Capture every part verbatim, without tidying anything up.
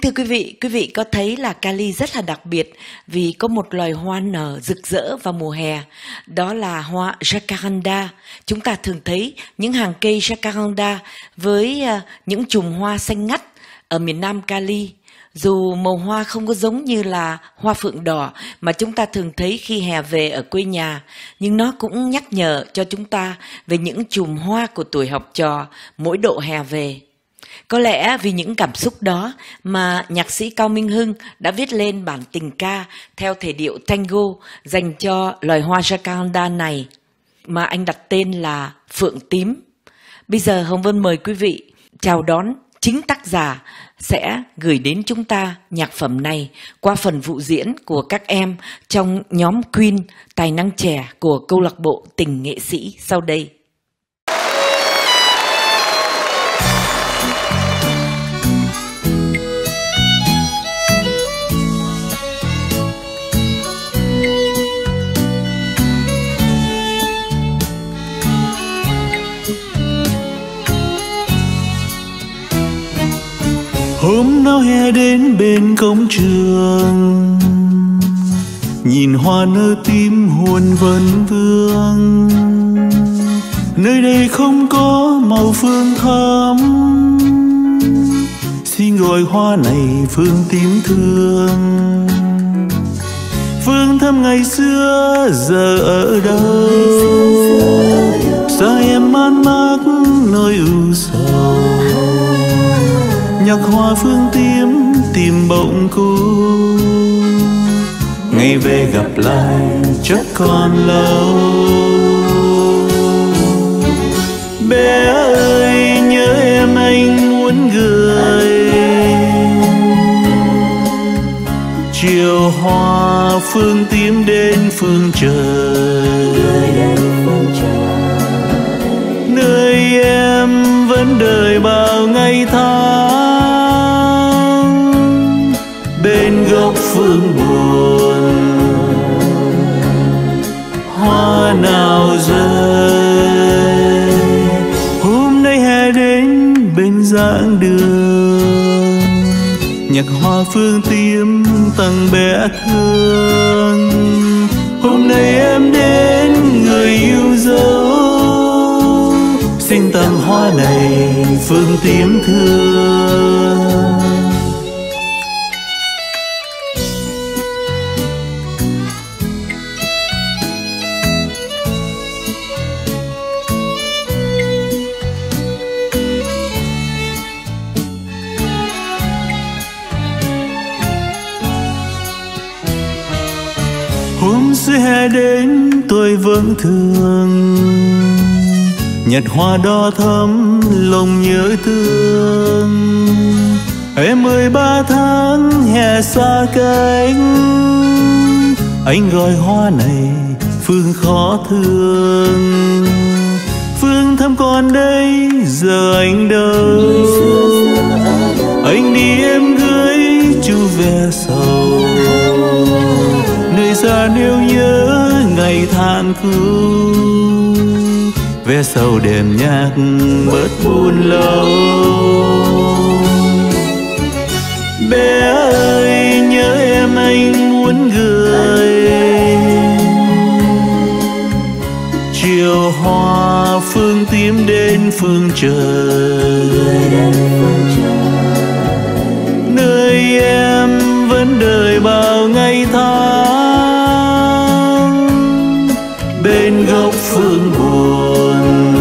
thưa quý vị, quý vị có thấy là Cali rất là đặc biệt vì có một loài hoa nở rực rỡ vào mùa hè, đó là hoa Jacaranda. Chúng ta thường thấy những hàng cây Jacaranda với những chùm hoa xanh ngắt ở miền Nam Cali. Dù màu hoa không có giống như là hoa phượng đỏ mà chúng ta thường thấy khi hè về ở quê nhà, nhưng nó cũng nhắc nhở cho chúng ta về những chùm hoa của tuổi học trò mỗi độ hè về. Có lẽ vì những cảm xúc đó mà nhạc sĩ Cao Minh Hưng đã viết lên bản tình ca theo thể điệu tango dành cho loài hoa Jacaranda này mà anh đặt tên là Phượng Tím. Bây giờ Hồng Vân mời quý vị chào đón chính tác giả sẽ gửi đến chúng ta nhạc phẩm này qua phần phụ diễn của các em trong nhóm Queen tài năng trẻ của câu lạc bộ Tình Nghệ Sĩ sau đây. Hôm nào hè đến bên cổng trường, nhìn hoa nở tím hồn vấn vương. Nơi đây không có màu phương thắm, xin gọi hoa này phương tím thương. Phương thắm ngày xưa giờ ở đâu? Sao em man mác nỗi ưu sầu? Nhạc hoa phương tím tìm bỗng cô, ngày về gặp lại chắc còn lâu. Bé ơi nhớ em anh muốn gửi chiều hoa phương tím đến phương trời, nơi em vẫn đợi bao ngày tháng. Bên góc phương buồn hoa nào rơi. Hôm nay hè đến bên giảng đường, nhạc hoa phương tím tặng bé thương. Hôm nay em đến người yêu dấu, xin tặng hoa này phương tím thương. Hôm xưa hè đến tôi vẫn thương, nhặt hoa đỏ thắm lòng nhớ thương. Em ơi ba tháng hè xa cách, anh gọi hoa này phương khó thương. Phương thăm còn đây giờ anh đâu? Anh đi em gửi chú về sầu, nơi xa nêu nhớ ngày tháng cũ. Ve sầu đềm nhạc bớt buồn lâu. Bé ơi nhớ em anh muốn gửi chiều hoa phương tím đến phương trời, nơi em vẫn đợi bao ngày tháng. Bên góc phương buồn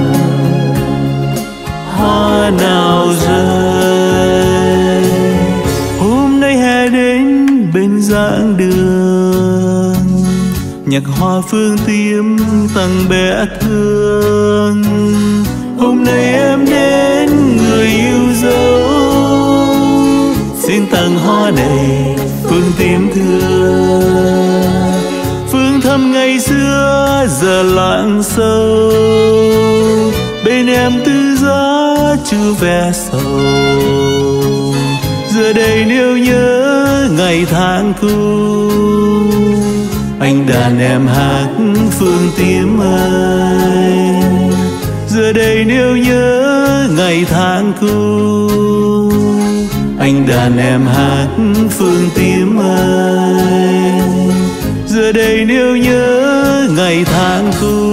hoa nào rơi. Hôm nay hè đến bên giảng đường, nhạc hoa phương tím tặng bé thương. Hôm nay em đến người yêu dấu, xin tặng hoa này phương tím thương. Phương thăm ngày xưa giờ lặng sâu, bên em tư giá chưa ve sầu. Giờ đây nếu nhớ ngày tháng cũ, anh đàn em hát phương tím ơi. Giờ đây nếu nhớ ngày tháng cũ, anh đàn em hát phương tím ơi, giờ đây nếu nhớ ngày tháng cũ,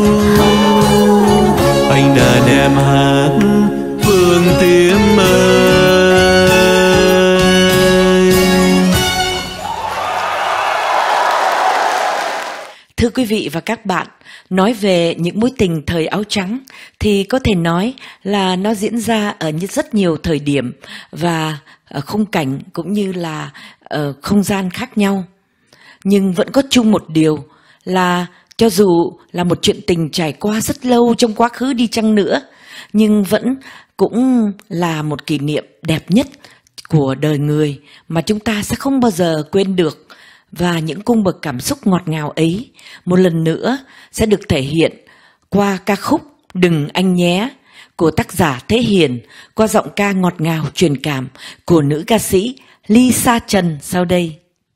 anh đàn em hát phương tím ơi. Thưa quý vị và các bạn, nói về những mối tình thời áo trắng thì có thể nói là nó diễn ra ở rất nhiều thời điểm và khung cảnh cũng như là ở không gian khác nhau. Nhưng vẫn có chung một điều là cho dù là một chuyện tình trải qua rất lâu trong quá khứ đi chăng nữa, nhưng vẫn cũng là một kỷ niệm đẹp nhất của đời người mà chúng ta sẽ không bao giờ quên được. Và những cung bậc cảm xúc ngọt ngào ấy một lần nữa sẽ được thể hiện qua ca khúc Đừng Anh Nhé của tác giả Thế Hiền, qua giọng ca ngọt ngào truyền cảm của nữ ca sĩ Lisa Trần sau đây.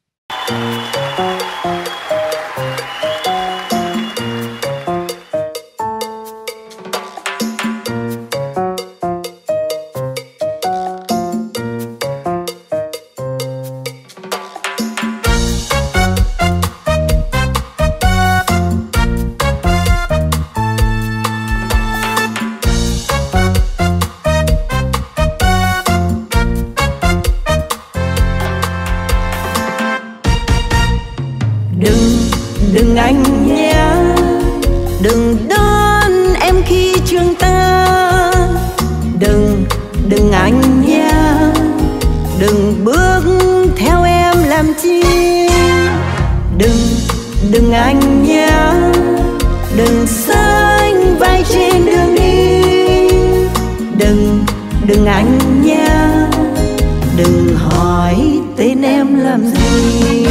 Đừng anh nhé, đừng đón em khi trường ta. Đừng, đừng anh nhé, đừng bước theo em làm chi. Đừng, đừng anh nhé, đừng sánh vai trên đường đi. Đừng, đừng anh nhé, đừng hỏi tên em làm gì.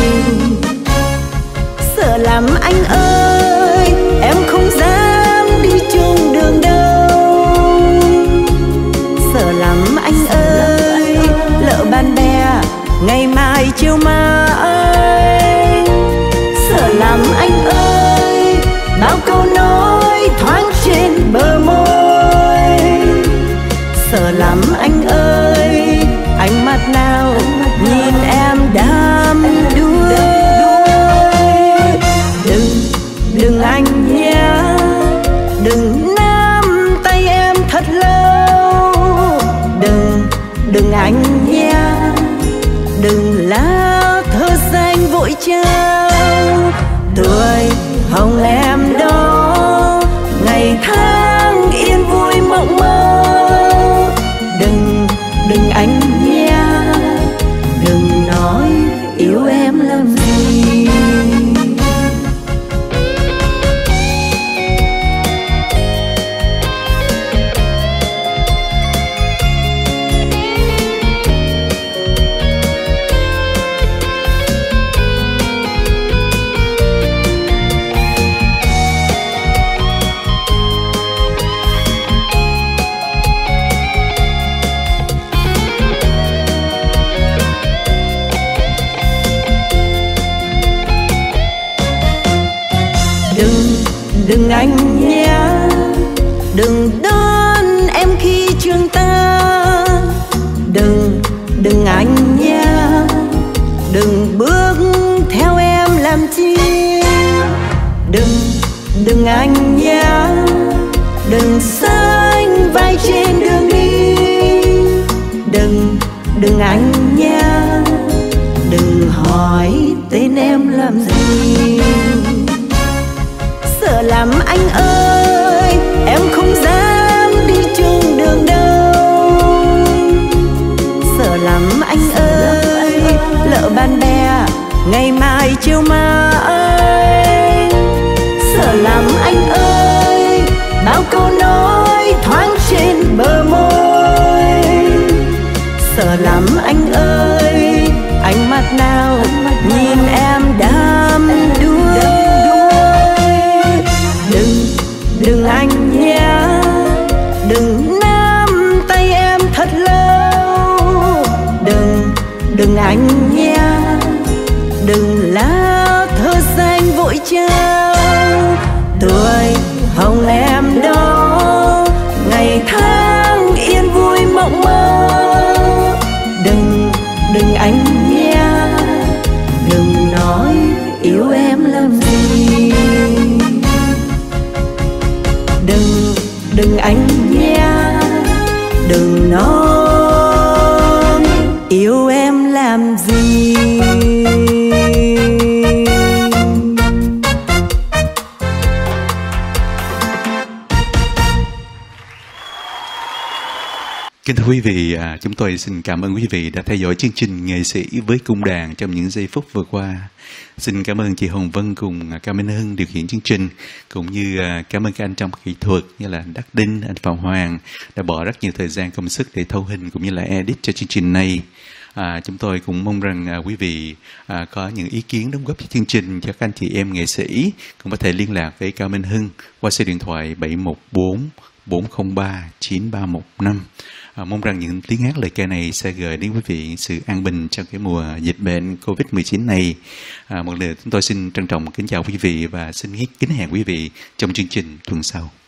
Sợ lắm anh ơi, em không dám đi chung đường đâu. Sợ lắm anh ơi, lỡ bạn bè ngày mai chiều mai. Sợ lắm anh ơi, bao câu nói thoáng trên bờ môi. Sợ lắm anh ơi, ánh mắt nào nhìn em đắm đuối. Đừng anh nhé, đừng nắm tay em thật lâu. Đừng, đừng anh nhé, đừng lá thơ xanh vội trao. Tuổi hồng em đó, ngày tháng yên vui mộng mơ. Đừng, đừng anh nhé, đừng nói yêu em làm gì. Đừng anh nhé, đừng đón em khi trường ta. Đừng, đừng anh nhé, đừng bước theo em làm chi. Đừng, đừng anh nhé, đừng sánh vai trên đường đi. Đừng, đừng anh nhé, đừng hỏi tên em làm gì. Sợ lắm anh ơi, em không dám đi chung đường đâu. Sợ lắm anh ơi, lỡ bạn bè ngày mai chiều mai. Sợ lắm anh ơi, bao câu nói thoáng trên bờ môi. Sợ lắm anh ơi, ánh mắt nào nhìn em đắm đuối. Đừng, đừng anh nhé, đừng nắm tay em thật lâu. Đừng, đừng anh nhé, đừng lá thơ xanh vội trao. Tuổi hồng em đó, ngày tháng yên vui mộng mơ. Đừng, anh nhé, đừng nói yêu em làm gì. Đừng, đừng anh nhé, đừng nói yêu em làm gì. Kính thưa quý vị, à, chúng tôi xin cảm ơn quý vị đã theo dõi chương trình Nghệ sĩ với cung đàn trong những giây phút vừa qua. Xin cảm ơn chị Hồng Vân cùng Cao Minh Hưng điều khiển chương trình, cũng như à, cảm ơn các anh trong kỹ thuật như là Đắc Đinh, anh Phạm Hoàng đã bỏ rất nhiều thời gian công sức để thâu hình cũng như là edit cho chương trình này. À, chúng tôi cũng mong rằng à, quý vị à, có những ý kiến đóng góp cho chương trình cho các anh chị em nghệ sĩ cũng có thể liên lạc với Cao Minh Hưng qua số điện thoại bảy một bốn bốn không ba chín ba một năm. À, mong rằng những tiếng hát lời ca này sẽ gửi đến quý vị sự an bình trong cái mùa dịch bệnh Covid mười chín này. À, một lần chúng tôi xin trân trọng kính chào quý vị và xin kính hẹn quý vị trong chương trình tuần sau.